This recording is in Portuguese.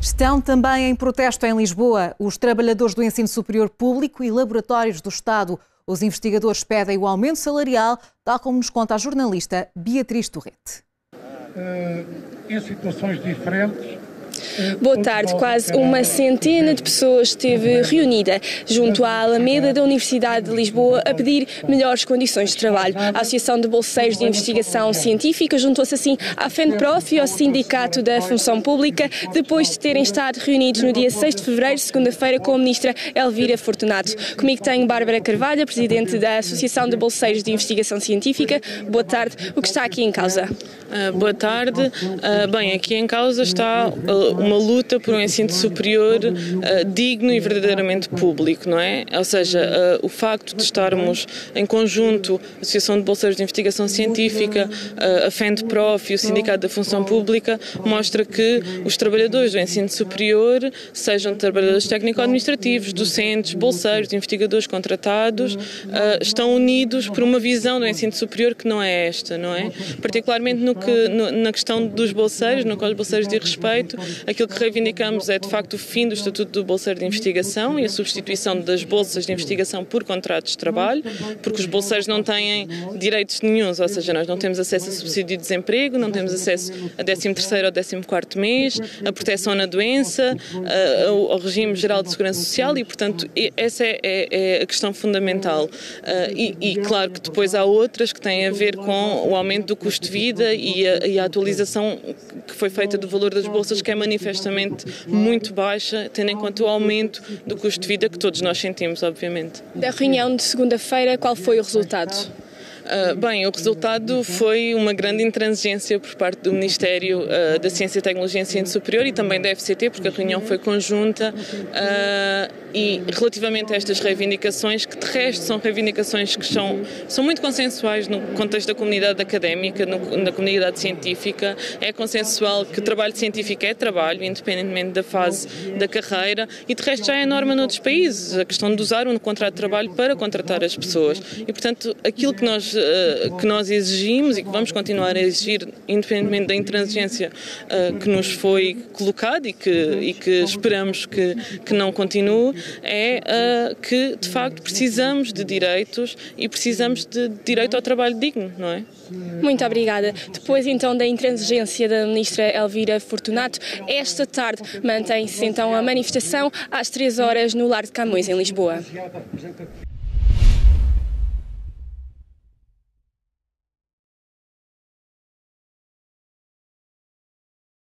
Estão também em protesto em Lisboa os trabalhadores do ensino superior público e laboratórios do Estado. Os investigadores pedem o aumento salarial, tal como nos conta a jornalista Beatriz Torrete. Em situações diferentes. Boa tarde. Quase uma centena de pessoas esteve reunida junto à Alameda da Universidade de Lisboa a pedir melhores condições de trabalho. A Associação de Bolseiros de Investigação Científica juntou-se assim à FENPROF e ao Sindicato da Função Pública, depois de terem estado reunidos no dia 6 de fevereiro, segunda-feira, com a ministra Elvira Fortunato. Comigo tenho Bárbara Carvalho, presidente da Associação de Bolseiros de Investigação Científica. Boa tarde. O que está aqui em causa? Boa tarde. Bem, aqui em causa está uma luta por um ensino superior digno e verdadeiramente público, não é? Ou seja, o facto de estarmos em conjunto, a Associação de Bolseiros de Investigação Científica, a FENPROF e o Sindicato da Função Pública, mostra que os trabalhadores do ensino superior, sejam trabalhadores técnico-administrativos, docentes, bolseiros, investigadores contratados, estão unidos por uma visão do ensino superior que não é esta, não é? Particularmente na questão dos bolseiros, no qual os bolseiros de respeito, aquilo que reivindicamos é de facto o fim do Estatuto do Bolseiro de Investigação e a substituição das bolsas de investigação por contratos de trabalho, porque os bolseiros não têm direitos nenhuns, ou seja, nós não temos acesso a subsídio de desemprego, não temos acesso a 13º ou 14º mês, a proteção na doença, ao regime geral de segurança social e, portanto, essa é a questão fundamental. E claro que depois há outras que têm a ver com o aumento do custo de vida e a atualização que foi feita do valor das bolsas, que é manifestamente muito baixa, tendo em conta o aumento do custo de vida que todos nós sentimos, obviamente. Da reunião de segunda-feira, qual foi o resultado? Bem, o resultado foi uma grande intransigência por parte do Ministério da Ciência, Tecnologia e Ensino Superior e também da FCT, porque a reunião foi conjunta e relativamente a estas reivindicações, que de resto são reivindicações que são muito consensuais no contexto da comunidade académica, na comunidade científica, é consensual que o trabalho científico é trabalho, independentemente da fase da carreira, e de resto já é norma noutros países, a questão de usar um contrato de trabalho para contratar as pessoas. E, portanto, aquilo que nós exigimos e que vamos continuar a exigir, independentemente da intransigência que nos foi colocada e que esperamos que não continue, é que, de facto, precisamos de direitos e precisamos de direito ao trabalho digno, não é? Muito obrigada. Depois, então, da intransigência da ministra Elvira Fortunato, esta tarde mantém-se, então, a manifestação às 3 horas no Lar de Camões, em Lisboa.